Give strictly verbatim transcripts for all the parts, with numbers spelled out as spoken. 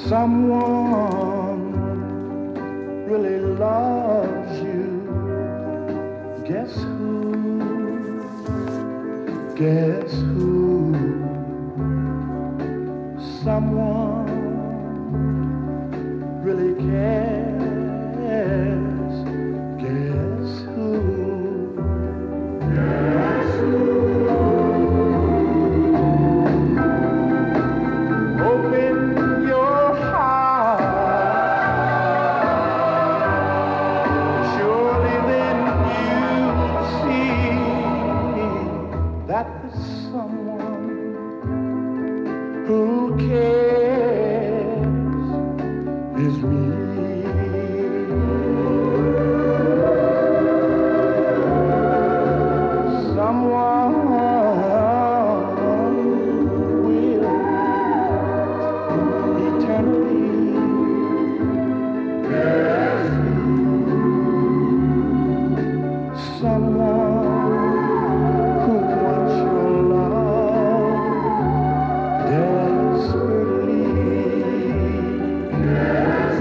someone really loves you. Guess who? Guess who? Someone really cares. Guess who? Guess who? Open your heart. Surely then you'll see that the someone who cares is me. Someone will eternally. Yes. Someone who wants your love desperately. Yes.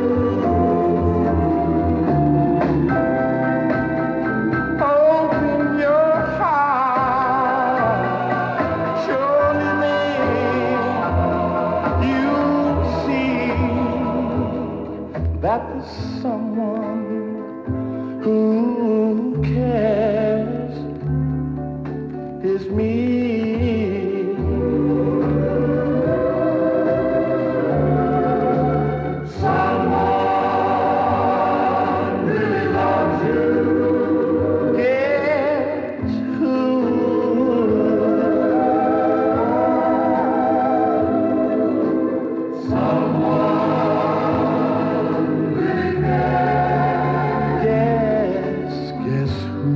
Open your heart. Surely then you'll see that the someone who cares is me. Someone really loves you. Guess who? Someone really cares. Guess, guess who?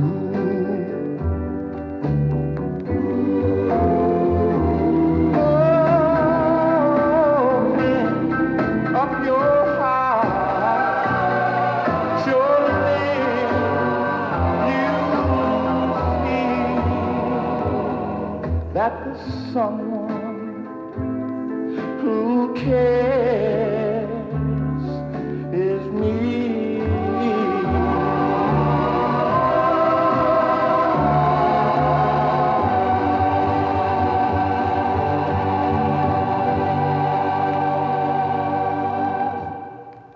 Open up your heart. Surely you'll see that the someone who cares